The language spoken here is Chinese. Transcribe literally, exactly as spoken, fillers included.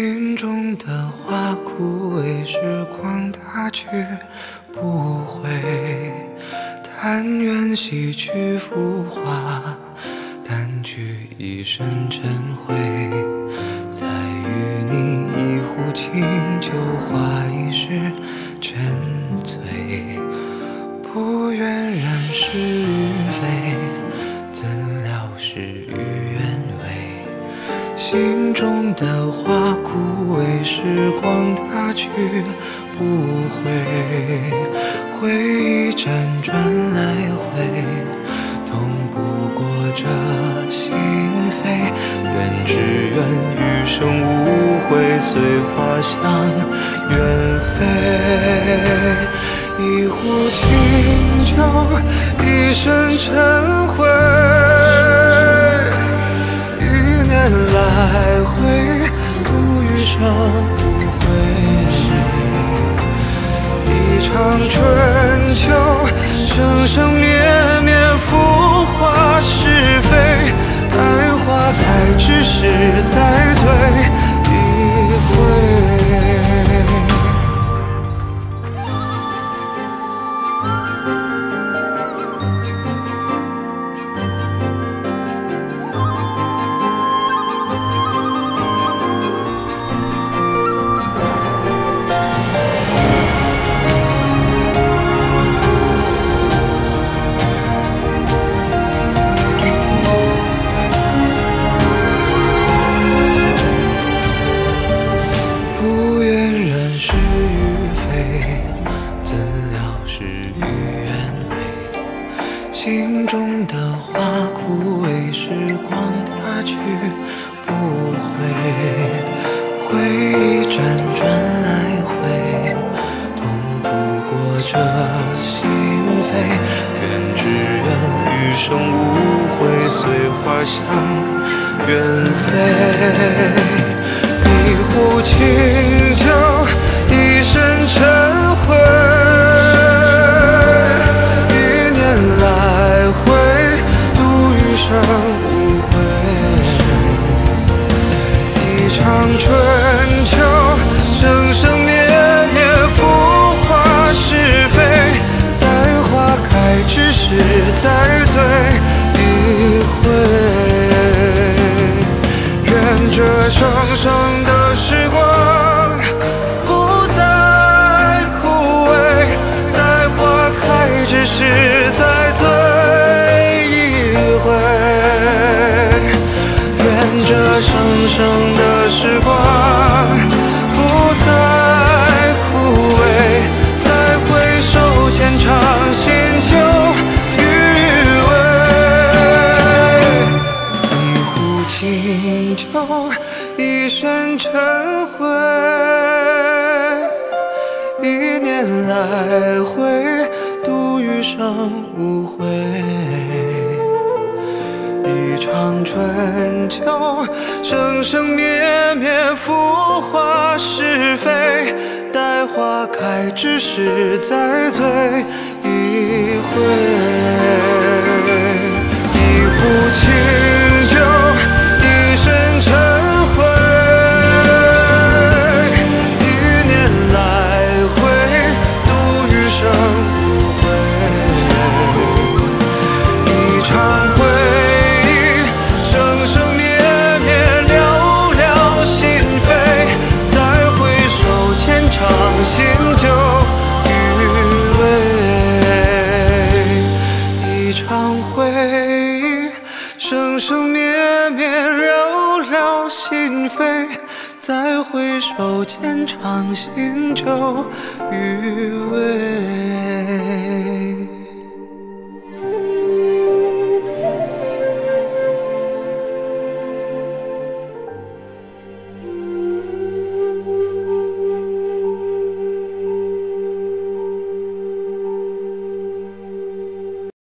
心中的花枯萎，时光它去不回。但愿洗去浮华，淡去一身尘灰。再与你一壶清酒，话一世沉醉。不愿人事与非，怎料事与愿违。心中的花枯萎，时光它去不回。回忆辗转来回，痛不过这心扉。愿只愿余生无悔，随花香远飞。一壶清酒，一身尘灰。一年来回，度余生无悔。一场春秋，生生灭灭，浮华是非。待花开之时，再醉一回。心中的花枯萎，时光它去不回。回忆辗转来回，痛不过这心扉。愿只愿余生无悔，随花香远飞。一壶清酒，一身尘灰。生无悔，一场春秋，生生灭灭，浮华是非。待花开之时，再醉一回。愿这生生的时光不再枯萎，待花开之时，再醉愿这生生的时光不再枯萎，再回首浅尝心酒余味。一壶清酒，一身尘灰。一年来回，度余生无悔。一场春秋，生生灭灭，浮华是非。待花开之时，再醉一回。一壶清酒，一身尘灰。一年来回，度余生无悔。一场回心酒余味，一场回忆，生生灭灭，寥寥心扉。再回首，浅尝心酒余味。